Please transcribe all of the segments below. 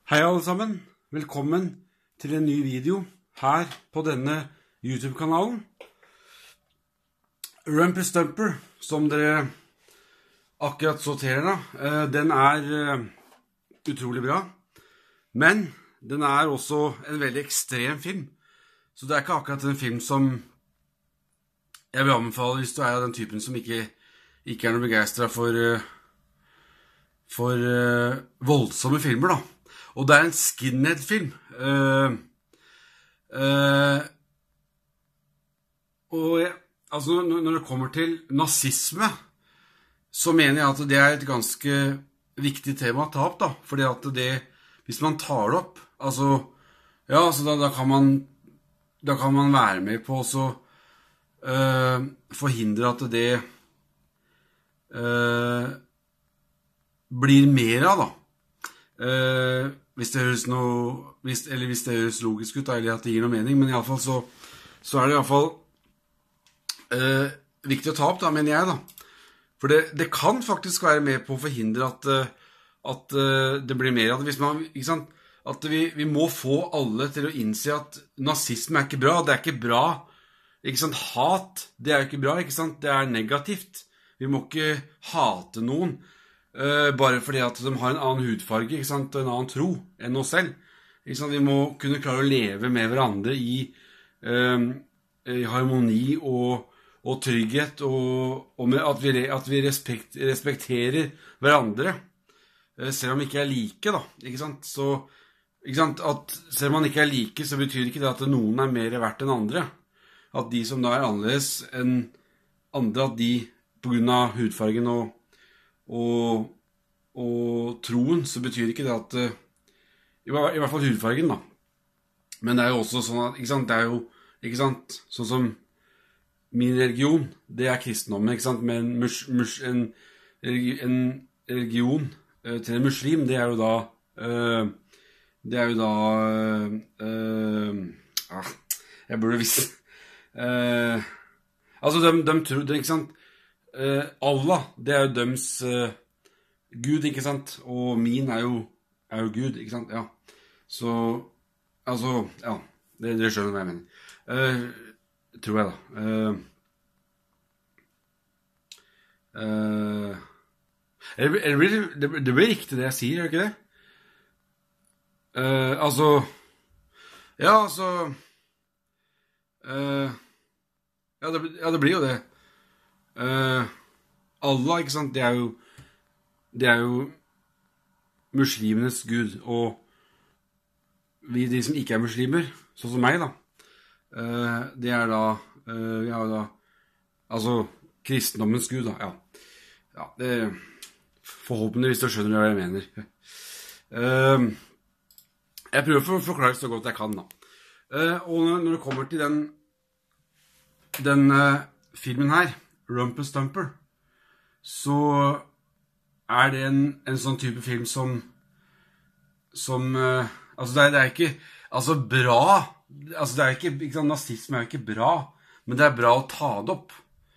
Hei alle sammen, velkommen til en ny video her på denne YouTube-kanalen. Rumpus Stumper, som dere akkurat så til da, den utrolig bra, men den også en veldig ekstrem film. Så det ikke akkurat en film som jeg vil anbefale hvis du av den typen som ikke noe begeistret for voldsomme filmer da. Og det en skinhead-film. Altså når det kommer til nazisme, så mener jeg at det et ganske viktig tema å ta opp da. Fordi at hvis man tar det opp, altså, ja, altså da kan man være med på å forhindre at det blir mer av da. Hvis det høres logisk ut, eller at det gir noe mening, men i alle fall så det i alle fall viktig å ta opp da, mener jeg da. For det kan faktisk være med på å forhindre at det blir mer av det. Hvis man, ikke sant, at vi må få alle til å innse at nazisme ikke bra, det ikke bra, ikke sant, hat, det ikke bra, ikke sant, det negativt. Vi må ikke hate noen, bare fordi at de har en annen hudfarge, ikke sant, en annen tro enn oss selv. Ikke sant? Vi må kunne klare å leve med hverandre i harmoni og trygghet, og med at vi respekterer hverandre, selv om vi ikke like da, ikke sant? Så, ikke sant, at selv om man ikke like, så betyr ikke det at noen mer verdt enn andre. At de som da annerledes enn andre, at de på grunn av hudfargen og troen, så betyr ikke det at i hvert fall hudfargen da, men det jo også sånn at, ikke sant, det jo, ikke sant, sånn som min religion, det kristendommen, ikke sant, men en religion til en muslim, det jo da jeg burde visst altså de tror, ikke sant, Allah, det jo deres Gud, ikke sant? Og min jo Gud, ikke sant? Ja. Så, altså, ja, det skjønner hva jeg mener. Tror jeg da. Det blir riktig det jeg sier, gjør ikke det? Altså, ja, altså, ja, det blir jo det. Allah, ikke sant, det jo muslimenes Gud, og vi, de som ikke muslimer, sånn som meg da, det da, vi har da, altså, kristendommens Gud da, ja. Ja, det forhåpentligvis du skjønner hva jeg mener. Jeg prøver å forklare så godt jeg kan da. Og når det kommer til den filmen her, Rumpus Stumper, så det en sånn type film som altså det ikke altså bra, altså det ikke sant, nazisme jo ikke bra, men det bra å ta det opp.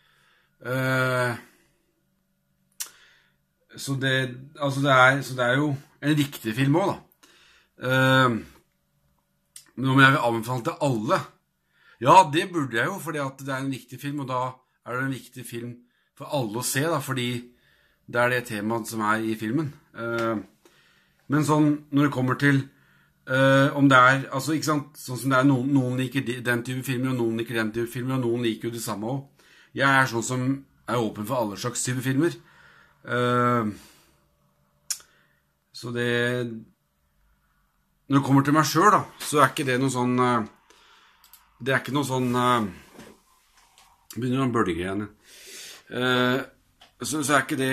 Så det jo en riktig film også da. Men om jeg vil anbefale til alle, ja, det burde jeg jo, fordi at det en viktig film, og da det en viktig film for alle å se da, fordi det det temaet som i filmen. Men sånn, når det kommer til om det altså ikke sant, sånn som det noen liker den type filmer, og noen liker den type filmer, og noen liker jo det samme også. Jeg sånn som åpen for alle slags type filmer. Så det når det kommer til meg selv da, så ikke det noe sånn det ikke noe sånn begynner å bølge igjen. Så ikke det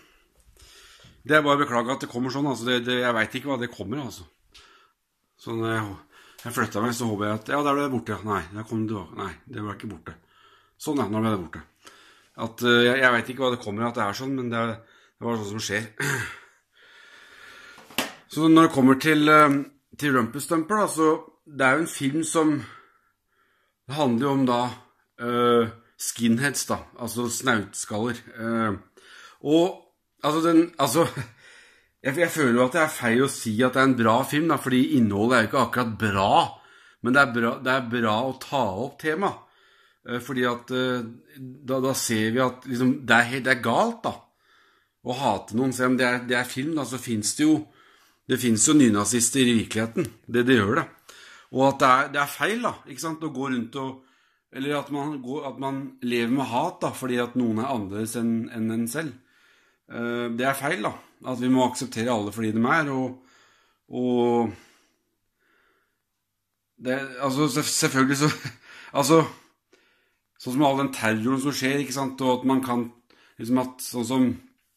bare beklager at det kommer sånn, altså jeg vet ikke hva det kommer, altså. Så når jeg flyttet meg, så håper jeg at, ja, der ble det borte, nei, der kom det tilbake, nei, det var ikke borte. Sånn, ja, nå ble det borte. At, jeg vet ikke hva det kommer, at det sånn, men det var sånn som skjer. Så når det kommer til Rumpus Stumper, da, så det jo en film som handler om da skinheads da, altså snautskaller. Og altså jeg føler jo at det feil å si at det en bra film, da, fordi innholdet jo ikke akkurat bra, men det er bra å ta opp tema. Fordi at da ser vi at liksom, det er galt da, å hate noen. Selv om det er film, da, så finnes det finnes jo nynazister i virkeligheten. Det gjør det. Og at det er feil da, ikke sant? Å gå rundt eller at man lever med hat da, fordi at noen er annerledes enn en selv. Det er feil da, at vi må akseptere alle fordi de er, og det, altså selvfølgelig så, altså, sånn som all den terroren som skjer, ikke sant, og at man kan, liksom at, sånn som,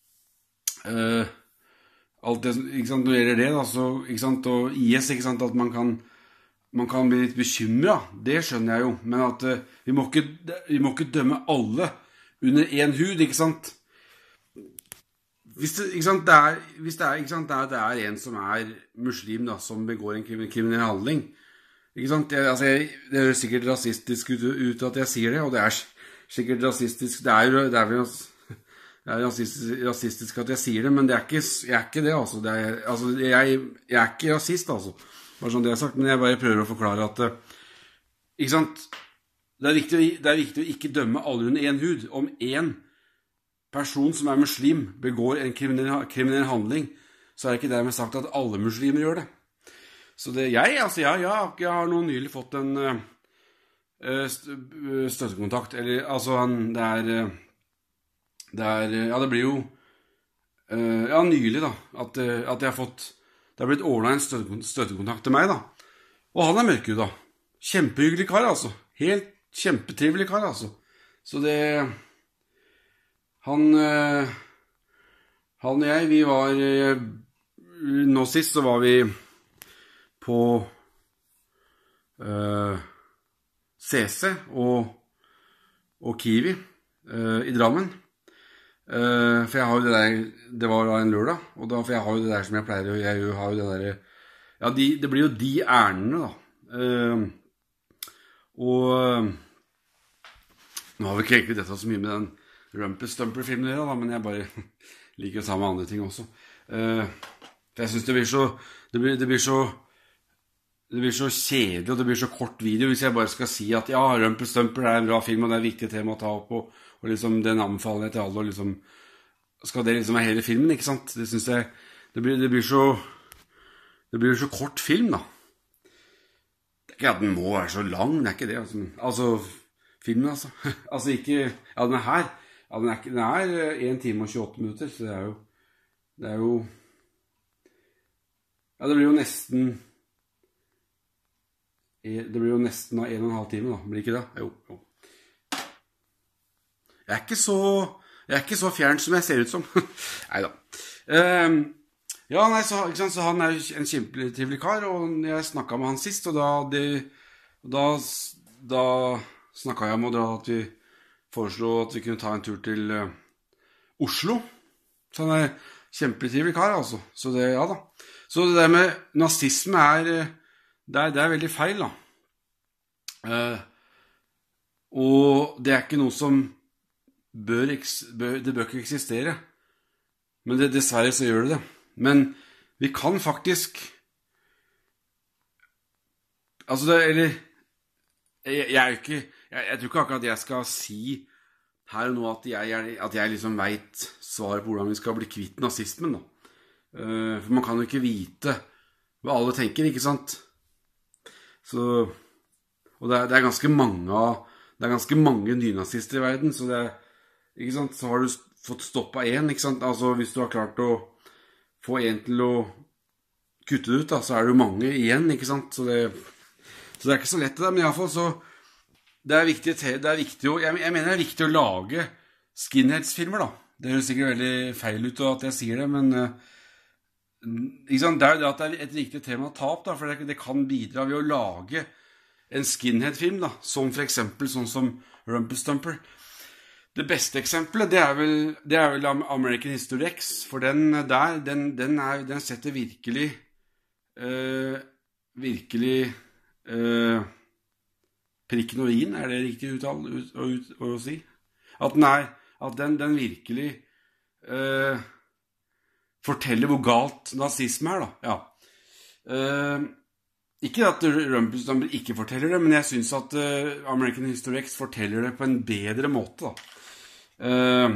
alt det, ikke sant, når det gjelder det da, så, ikke sant, og IS, ikke sant, at man kan bli litt bekymret, det skjønner jeg jo, men at vi må ikke dømme alle under en hud, ikke sant? Hvis det er en som er muslim da, som begår en kriminell handling, ikke sant? Det høres sikkert rasistisk ut at jeg sier det, og det er sikkert rasistisk, det er rasistisk at jeg sier det, men jeg er ikke det, altså. Jeg er ikke rasist, altså. Bare sånn det jeg har sagt, men jeg bare prøver å forklare at, ikke sant? Det er viktig å ikke dømme alle under en hud. Om en person som er muslim begår en kriminell handling, så er det ikke dermed sagt at alle muslimer gjør det. Så jeg har nå nylig fått en støttekontakt, eller altså det blir jo nylig da, at jeg har fått, det har blitt ordnet en støttekontakt til meg da, og han er mørkhud da, kjempehyggelig kar altså, helt kjempetrivelig kar altså, så han og jeg, vi var nå sist så var vi på CC og Kiwi i Drammen, for jeg har jo det der, det var en lørdag, og for jeg har jo det der som jeg pleier, og jeg har jo det der, ja, det blir jo de ærene da, og nå har vi ikke egentlig dette så mye med den Rumpelstiltskin-filmen da, men jeg bare liker å ta med andre ting også. For jeg synes det blir så kjedelig, og det blir så kort video hvis jeg bare skal si at ja, Rumpelstiltskin er en bra film, og det er et viktig tema å ta opp, og liksom den anbefaler jeg til alle, og liksom skal det liksom være hele filmen, ikke sant? Det synes jeg, det blir så kort film da. Det er ikke at den må være så lang, det er ikke det, altså filmen altså, altså ikke, ja den er her, ja, den er 1 time og 28 minutter, så det er jo, ja, det blir jo nesten da 1,5 time da, blir ikke det? Jo. Jeg er ikke så fjern som jeg ser ut som. Neida. Ja, nei, så han er jo en kjempetrivelig kar, og jeg snakket med han sist, og da snakket jeg om at vi foreslo at vi kunne ta en tur til Oslo. Så han er kjempetrivelig kar, altså. Så det, ja da. Så det der med nazisme det er veldig feil, da. Og det er ikke noe som det bør ikke eksistere. Men dessverre så gjør det. Men vi kan faktisk, altså eller jeg tror ikke akkurat at jeg skal si her og nå at jeg liksom vet svaret på hvordan vi skal bli kvitt nazismen da. For man kan jo ikke vite hva alle tenker, ikke sant? Så, og det er ganske mange nynazister i verden, så ikke sant? Så har du fått stoppet en, ikke sant? Altså hvis du har klart å få en til å kutte det ut da, så er det jo mange igjen, ikke sant? Så det er ikke så lett det der, men i alle fall så det er viktig jeg mener det er viktig å lage skinheads-filmer da. Det høres sikkert veldig feil ut at jeg sier det, men ikke sant? Det er et viktig tema å ta opp da, for det kan bidra ved å lage en skinhead-film da, som for eksempel sånn som Rumpelstiltskin. Det beste eksempelet, det er vel American History X, for den setter virkelig prikken og i-en, er det riktig å si? At den virkelig fortelle hvor galt nazisme da. Ja. Ikke at Rumpelstiltskin ikke forteller det, men jeg synes at American History X forteller det på en bedre måte da.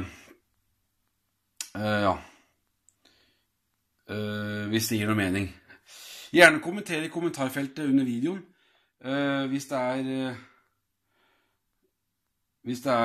Ja. Hvis det gir noe mening. Gjerne kommentere i kommentarfeltet under videoen. Hvis det er hvis det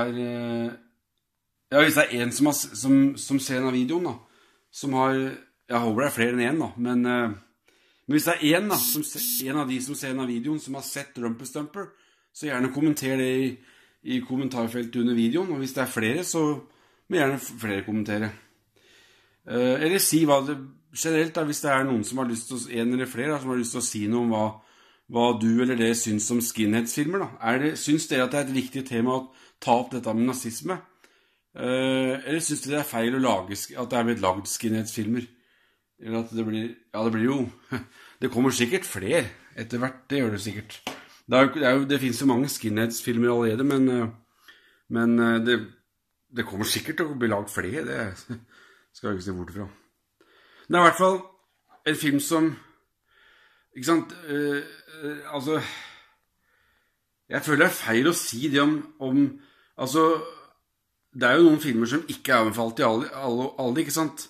er en som ser en av videoen da, som har, jeg håper det er flere enn en da, men hvis det er en da, en av de som ser en av videoen som har sett Rumpelstiltskin, så gjerne kommenter det i kommentarfeltet under videoen, og hvis det er flere, så må gjerne flere kommentere. Eller si hva det generelt da, hvis det er noen som har lyst til, en eller flere da, som har lyst til å si noe om hva du eller det syns om skinheads-filmer da. Syns dere at det er et viktig tema å ta opp dette med nazisme? Eller syns dere det er feil å lage, at det er blitt lagd skinheads-filmer? Eller at det blir jo, det kommer sikkert flere etter hvert, det gjør det sikkert. Det finnes jo mange skinheads-filmer allerede, men det kommer sikkert til å bli lagd flere, det skal jeg ikke se bort fra. Det er i hvert fall en film som, ikke sant, altså, jeg føler det er feil å si det om altså, det er jo noen filmer som ikke er anbefalt til alle, ikke sant?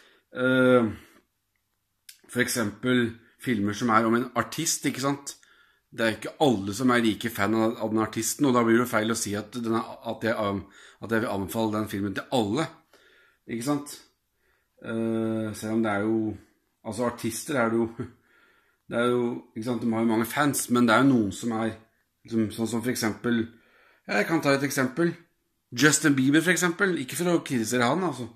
For eksempel filmer som er om en artist, ikke sant? Det er ikke alle som er like fan av den artisten, og da blir det feil å si at jeg vil anbefale den filmen til alle, ikke sant? Selv om det er jo, altså artister er det jo, ikke sant, de har jo mange fans, men det er jo noen som er, sånn som for eksempel, jeg kan ta et eksempel, Justin Bieber for eksempel, ikke for å kritisere han, altså,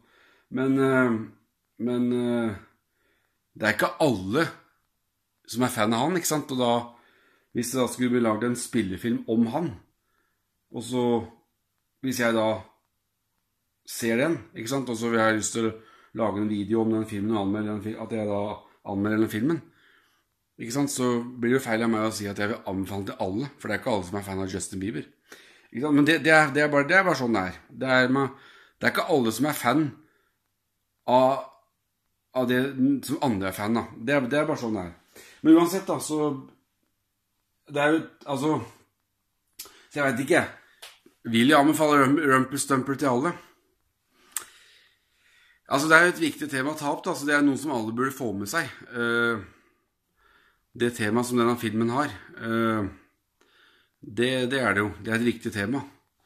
men det er ikke alle som er fan av han, ikke sant, og da, hvis det da skulle bli laget en spillefilm om han, og så, hvis jeg da ser den, ikke sant, og så vil jeg lyst til å lage en video om den filmen og at jeg da anmelder den filmen, ikke sant, så blir det feil av meg å si at jeg vil anbefale til alle, for det er ikke alle som er fan av Justin Bieber. Ikke sant? Men det er bare sånn det er. Det er ikke alle som er fan av det som andre er fan av. Det er bare sånn det er. Men uansett da, så det er jo, altså, så jeg vet ikke, vil jeg anbefale Rumpelstiltskin til alle? Altså, det er jo et viktig tema å ta opp, da, så det er noe som alle burde få med seg. Det temaet som denne filmen har, det er det jo. Det er et viktig tema.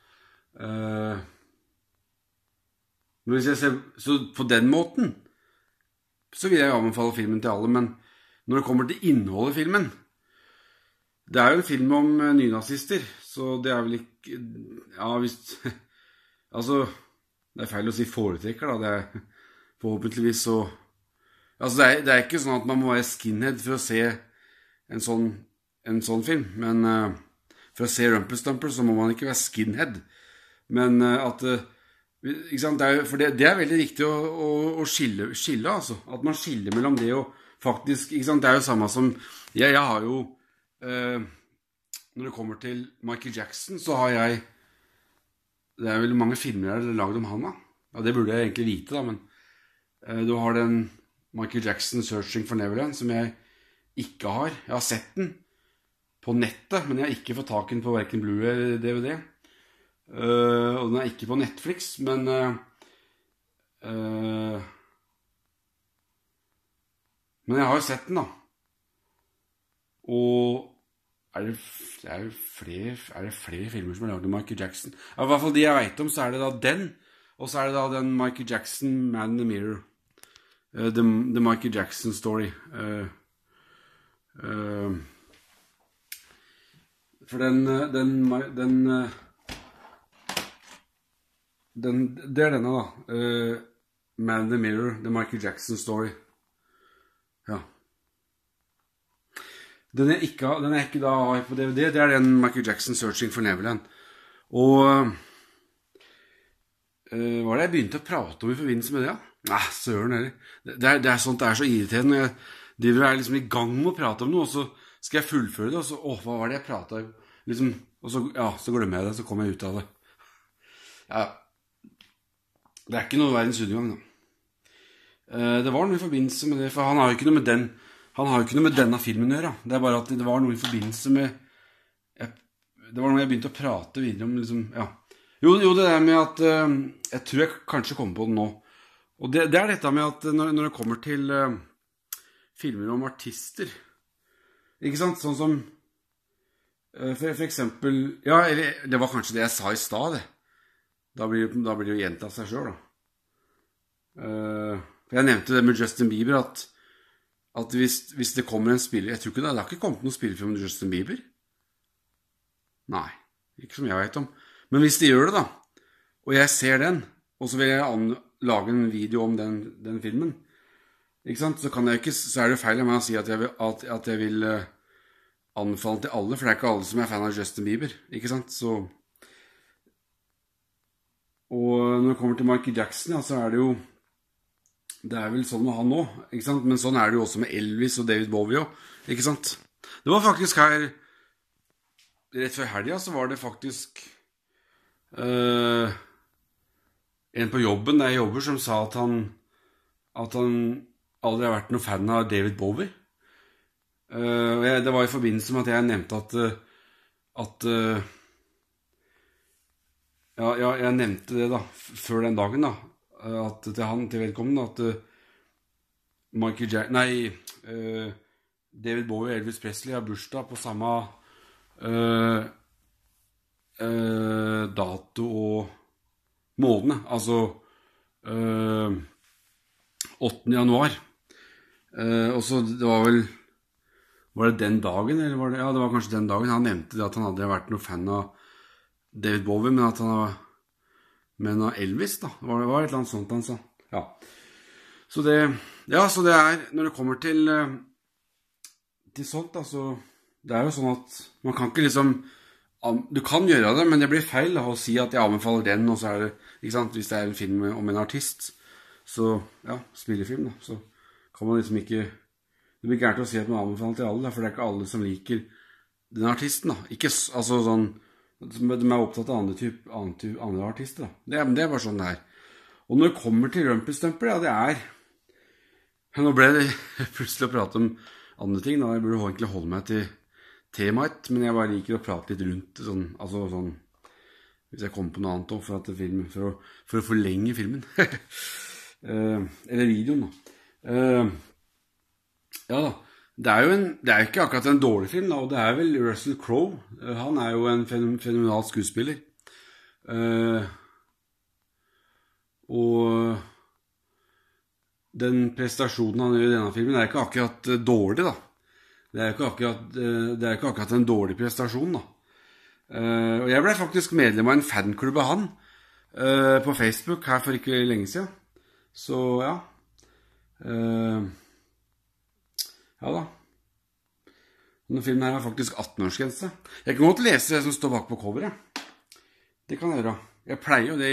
Men hvis jeg ser, så på den måten, så vil jeg anbefale filmen til alle, men når det kommer til innholdet i filmen, det er jo en film om nynazister, så det er vel ikke, ja, hvis, altså, det er feil å si foretrekker da, det er forhåpentligvis så, altså det er ikke sånn at man må være skinhead for å se en sånn film, men for å se Rumpelstiltskin så må man ikke være skinhead, men at, ikke sant, for det er veldig viktig å skille altså, at man skiller mellom det og faktisk, ikke sant, det er jo samme som, jeg har jo, når det kommer til Michael Jackson, så har jeg, det er veldig mange filmer jeg har laget om han da, ja, det burde jeg egentlig vite da, men du har den Michael Jackson Searching for Neverland, som jeg ikke har. Jeg har sett den på nettet, men jeg har ikke fått tak i den på hverken Blu-ray eller DVD. Og den er ikke på Netflix, men jeg har jo sett den da. Og er det flere filmer som er laget av Michael Jackson? Ja, i hvert fall de jeg vet om, så er det da den, og så er det da den Michael Jackson Man in the Mirror. The Michael Jackson Story. For det er denne da. Man in the Mirror, The Michael Jackson Story. Ja. Den er ikke da på DVD, det er den Michael Jackson Searching for Neverland. Og hva er det jeg begynte å prate om i forbindelse med det? Ja? Nei, søren heller. Det er sånt, det er så irriterende. Jeg er liksom i gang med å prate om noe, og så skal jeg fullføre det, og så, hva var det jeg pratet om? Liksom, og så, ja, så glemmer jeg det, så kommer jeg ut av det. Ja, det er ikke noe verdens undergang da. Det var noe i forbindelse med det, for han har jo ikke noe med denne filmen å gjøre. Det bare at det var noe i forbindelse med det var noe jeg begynte å prate videre om liksom, ja. Jo, det der med at jeg tror jeg kanskje kommer på det nå. Og det dette med at når det kommer til filmer om artister, ikke sant? Sånn som for eksempel, ja, det var kanskje det jeg sa i sted det. Da blir det jo gjentatt seg selv da. For jeg nevnte det med Justin Bieber, at hvis det kommer en spiller, jeg tror ikke det har ikke kommet noen spillefilm om Justin Bieber. Nei, ikke som jeg vet om. Men hvis de gjør det da, og jeg ser den, og så vil jeg lage en video om den filmen, ikke sant? Så er det feil av meg å si at jeg vil anbefale til alle, for det er ikke alle som er fan av Justin Bieber, ikke sant? Så, og når det kommer til Michael Jackson, ja, så er det er vel sånn med han også, ikke sant? Men sånn er det jo også med Elvis og David Bowie også, ikke sant? Det var faktisk her, rett før helgen, så var det faktisk en på jobben der jeg jobber som sa at han aldri har vært noen fan av David Bowie. Det var i forbindelse med at jeg nevnte jeg nevnte det da, før den dagen da, at til vedkommende, at David Bowie og Elvis Presley har bursdag på samme dato og månedene, altså 8. januar. Og så det var det den dagen, eller var det? Ja, det var kanskje den dagen. Han nevnte det at han hadde vært noen fan av David Bowie, men at han var av Elvis da. Det var et eller annet sånt han sa. Ja. Så det når det kommer til sånt da, så det er jo sånn at man kan ikke liksom, du kan gjøre det, men det blir feil da, å si at jeg anbefaler den, og så er det, ikke sant, hvis det er en film om en artist, så, ja, spillefilm da, så kan man liksom ikke, det blir gærent å si at man anbefaler til alle da, for det er ikke alle som liker den artisten da, ikke, altså sånn, de er opptatt av andre artister da, det er bare sånn det her. Og når det kommer til Rumpel Stumper, ja, nå ble det plutselig å prate om andre ting da, jeg burde egentlig holde meg til temaet, men jeg bare liker å prate litt rundt sånn, altså sånn, hvis jeg kommer på noe annet også, for å forlenge filmen, eller videoen da. Ja da, det er jo ikke akkurat en dårlig film da, og det er vel Russell Crowe, han er jo en fenomenal skuespiller, og den prestasjonen han gjør i denne filmen er ikke akkurat dårlig da. Det er ikke akkurat en dårlig prestasjon da. Og jeg ble faktisk medlem av en fanklubb av han på Facebook her for ikke lenge siden. Så ja. Ja da. Denne filmen her er faktisk 18-årsgrense. Jeg kan godt lese det som står bak på coveret. Det kan jeg gjøre. Jeg pleier jo det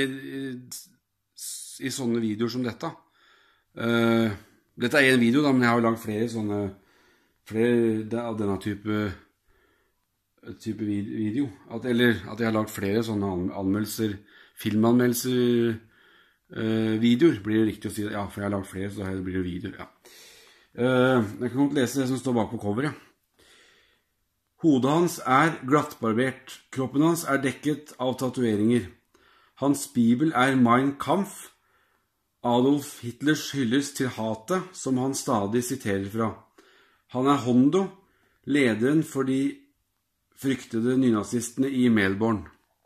i sånne videoer som dette. Dette er en video da, men jeg har jo lagt flere av denne type video, eller at jeg har lagt flere sånne anmeldelser, filmanmeldelser, videoer, blir det riktig å si det? Ja, for jeg har lagt flere, så da blir det videoer, ja. Jeg kan godt lese det som står bak på coveret. Hodet hans er glattbarbert, kroppen hans er dekket av tatoveringer. Hans bibel er Mein Kampf, Adolf Hitlers hyllest til hatet, som han stadig siterer fra. Han er Hondo, lederen for de fryktede nynazistene i Melbourne.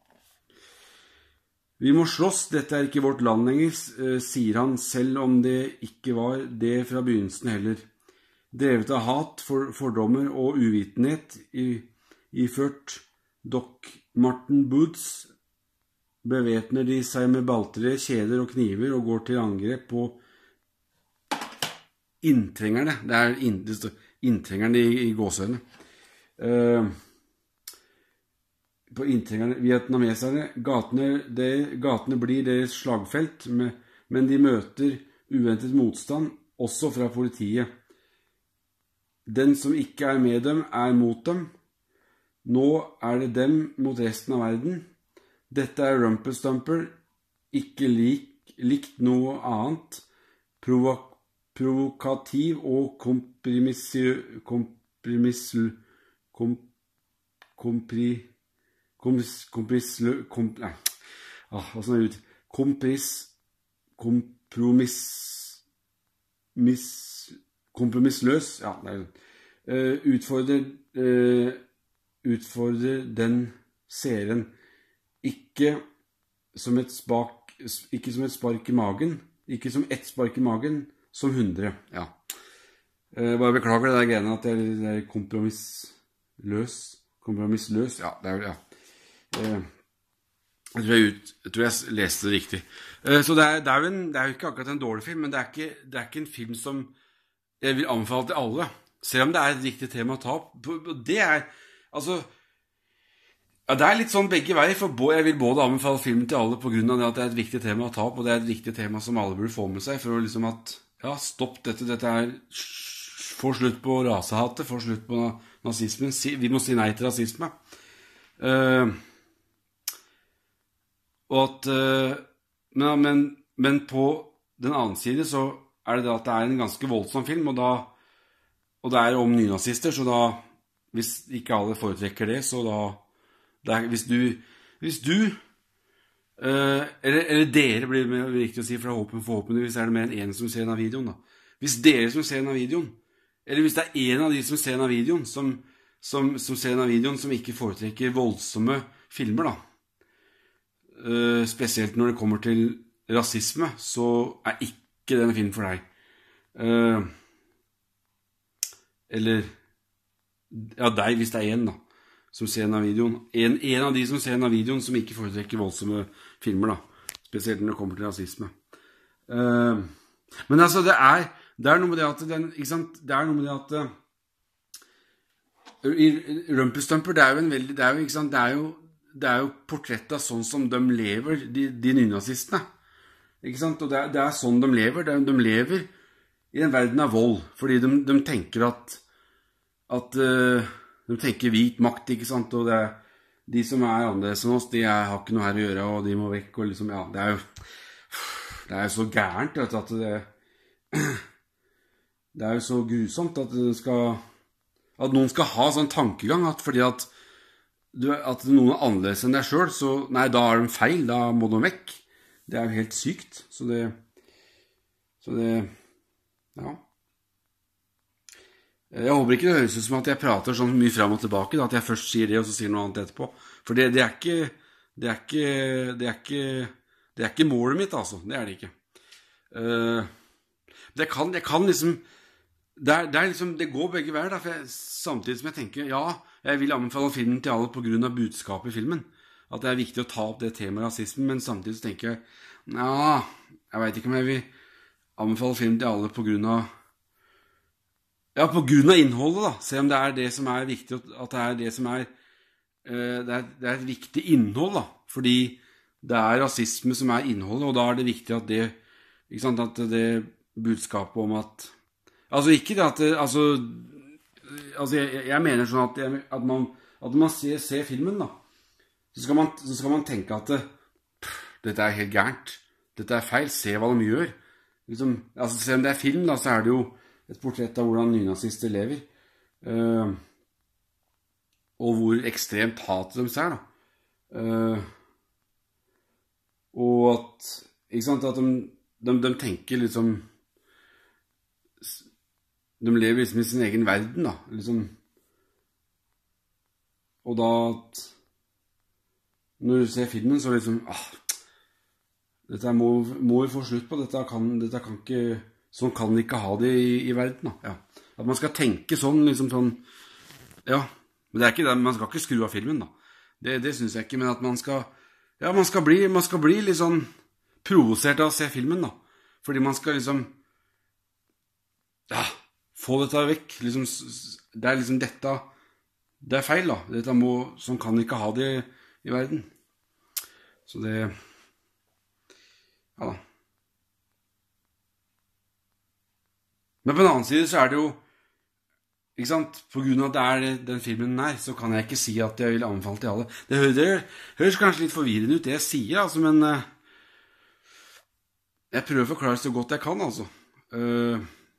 Vi må slåss, dette er ikke vårt land lenger, sier han, selv om det ikke var det fra begynnelsen heller. Drevet av hat, fordommer og uvitenhet, iført Doc Marten Boots, bevæpner de seg med baltere, kjeder og kniver og går til angrep på inntrengerne. Det er inntrengerne i gåsøyne. På inntrengerne, vietnameserne, gatene blir deres slagfelt, men de møter uventet motstand, også fra politiet. Den som ikke er med dem, er mot dem. Nå er det dem mot resten av verden. Dette er Rumpel Stumper, ikke likt noe annet. provokativ og kompromissløs, ja, utfordrer den seeren ikke som et spark i magen, ikke som ett spark i magen, som 100, ja. Bare beklager det der greiene at det er kompromissløs, ja, det er vel, ja. Jeg tror jeg leste det riktig. Så det er jo ikke akkurat en dårlig film, men det er ikke en film som jeg vil anbefale til alle. Selv om det er et riktig tema å ta opp. Det er, altså, ja, det er litt sånn begge veier, for jeg vil både anbefale filmen til alle på grunn av det at det er et viktig tema å ta opp, og det er et viktig tema som alle burde få med seg, for å liksom at, ja, stopp dette er, få slutt på rasehatet, få slutt på nazismen, vi må si nei til rasisme. Og at, men på den annen side så er det at det er en ganske voldsom film, og det er om nynazister, så da, hvis ikke alle foretrekker det, så da, hvis du eller dere blir det riktig å si, for forhåpentligvis er det mer enn en som ser en av videoen da. Hvis dere som ser en av videoen, eller hvis det er en av de som ser en av videoen, som ser en av videoen, som ikke foretrekker voldsomme filmer da, spesielt når det kommer til rasisme, så er ikke denne filmen for deg. Eller, ja, deg hvis det er en da, som ser en av videoen. En av de som ser en av videoen som ikke foretrekker voldsomme filmer da, spesielt når det kommer til rasisme. Men altså, det er noe med det at ikke sant? Det er noe med det at i Rumpelstiltskin, ikke sant? Det er jo portrettet sånn som de lever, de nynazistene. Ikke sant? Og det er sånn de lever. De lever i en verden av vold, fordi de tenker at de tenker hvit makt, ikke sant? Og det er de som er annerledes enn oss, de har ikke noe her å gjøre, og de må vekk, og liksom, ja, det er jo så gærent, vet du, at det er jo så grusomt at noen skal ha sånn tankegang, at fordi at noen er annerledes enn deg selv, så nei, da er de feil, da må de vekk. Det er jo helt sykt, så det, ja. Jeg håper ikke det høres ut som at jeg prater sånn mye frem og tilbake, da, at jeg først sier det, og så sier noe annet etterpå. For det er ikke målet mitt, altså. Det er det ikke. Det kan liksom, det er liksom, det går begge veier, da, for samtidig som jeg tenker, ja, jeg vil anbefale filmen til alle på grunn av budskapet i filmen. At det er viktig å ta opp det temaet rasismen, men samtidig så tenker jeg, ja, jeg vet ikke om jeg vil anbefale filmen til alle på grunn av, ja, på grunn av innholdet da, se om det er det som er viktig, at det er det som er, det er et viktig innhold da, fordi det er rasisme som er innholdet, og da er det viktig at det, ikke sant, at det budskapet om at, altså ikke det at, altså jeg mener sånn at man ser filmen da, så skal man tenke at dette er helt gærent, dette er feil, se hva de gjør, liksom, altså se om det er film da, så er det jo et portrett av hvordan nynazister lever, og hvor ekstremt hatet de ser da, og at, ikke sant, at de tenker liksom, de lever liksom i sin egen verden da, liksom, og da at når du ser filmen så liksom, dette må vi få slutt på, dette kan ikke, sånn kan vi ikke ha det i verden da, ja. At man skal tenke sånn, liksom sånn, ja, men det er ikke det, man skal ikke skru av filmen da, det synes jeg ikke, men at man skal, ja, man skal bli litt sånn provosert av å se filmen da, fordi man skal liksom, ja, få dette vekk, liksom, det er liksom dette, det er feil da, sånn kan vi ikke ha det i verden, så det, ja da. Men på den annen side så er det jo, ikke sant, på grunn av at det er den filmen her, så kan jeg ikke si at jeg vil anbefale til alle. Det høres kanskje litt forvirrende ut det jeg sier, altså, men jeg prøver å forklare så godt jeg kan, altså.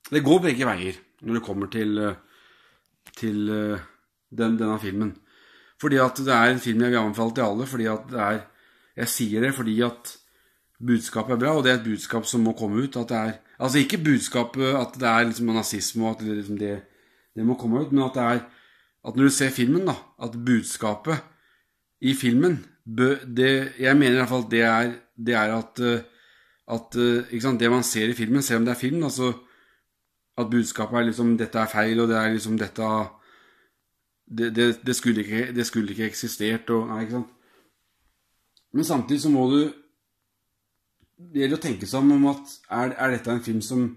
det går begge veier når det kommer til denne filmen. Fordi at det er en film jeg vil anbefale til alle, fordi at jeg sier det fordi at budskapet er bra, og det er et budskap som må komme ut, at det er, altså ikke budskapet at det er liksom nazisme og at liksom det må komme ut, men at det er, at når du ser filmen da, at budskapet i filmen, jeg mener i hvert fall det er at ikke sant, det man ser i filmen, selv om det er film, altså at budskapet er liksom, dette er feil, og det er liksom dette, det skulle ikke eksistert, og, nei, ikke sant? Men samtidig så må det gjelder å tenke seg om at er dette en film som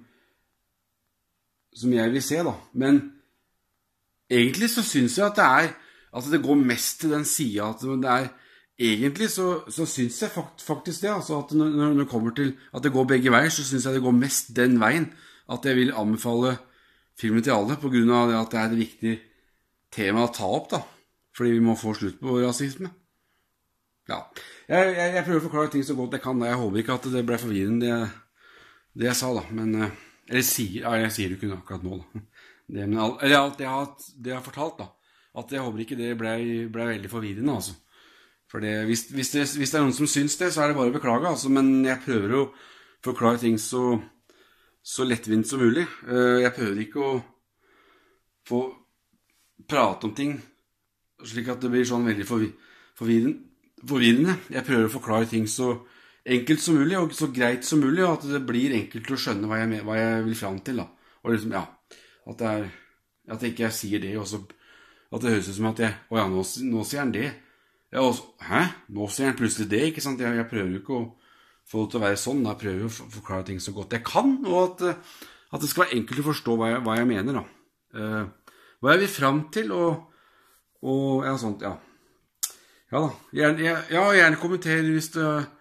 jeg vil se da, men egentlig så synes jeg at det er, altså det går mest til den siden at det er, egentlig så synes jeg faktisk det, altså at når det kommer til at det går begge veier, så synes jeg det går mest den veien, at jeg vil anbefale filmen til alle, på grunn av at det er et viktig tema å ta opp da, fordi vi må få slutt på rasisme. Ja, jeg prøver å forklare ting så godt jeg kan da, jeg håper ikke at det ble forvirrende det jeg sa da, men, jeg sier det ikke akkurat nå da, eller alt det jeg har fortalt da, at jeg håper ikke det ble veldig forvirrende altså, for hvis det er noen som syns det, så er det bare å beklage altså, men jeg prøver å forklare ting så lettvint som mulig. Jeg prøver ikke å få prate om ting slik at det blir sånn veldig forvirrende. Jeg prøver å forklare ting så enkelt som mulig og så greit som mulig, og at det blir enkelt å skjønne hva jeg vil fram til da. Og liksom, ja, at jeg ikke sier det, og så at det høres ut som at nå sier han det. Ja, hæ? Nå sier han plutselig det, ikke sant? Jeg prøver jo ikke å få det til å være sånn, da prøver jeg å forklare ting så godt jeg kan, og at det skal være enkelt å forstå hva jeg mener da. Hva jeg vil frem til, og ja, sånt, ja. Ja da, gjerne kommenter hvis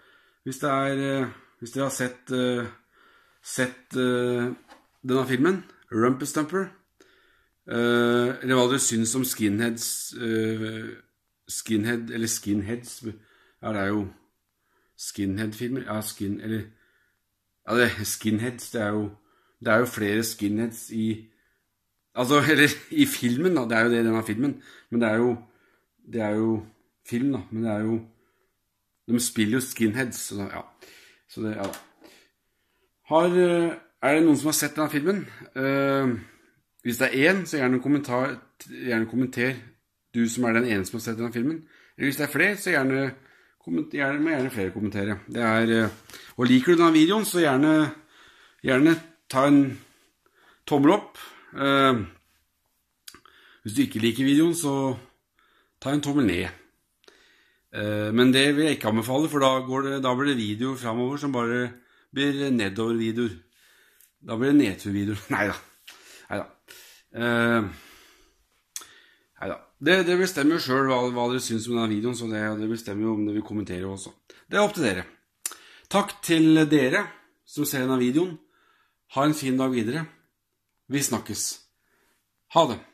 dere har sett denne filmen, Rumpelstiltskin, eller hva dere synes om skinheads, eller skinheads, ja, det er jo skinhead-filmer, ja, skinheads, det er jo flere skinheads eller i filmen da, det er jo det i denne filmen, men det er jo film da, men det er jo, de spiller jo skinheads, så det, ja. Er det noen som har sett denne filmen? Hvis det er en, så gjerne kommenter, du som er den ene som har sett denne filmen, eller hvis det er flere, så gjerne flere kommentere. Og liker du denne videoen, så gjerne ta en tommel opp. Hvis du ikke liker videoen, så ta en tommel ned. Men det vil jeg ikke anbefale, for da blir det videoer fremover som bare blir nedover-videoer. Da blir det nedtur-videoer. Neida. Det bestemmer jo selv hva dere synes om denne videoen, så det bestemmer jo om dere vil kommentere også. Det er opp til dere. Takk til dere som ser denne videoen. Ha en fin dag videre. Vi snakkes. Ha det.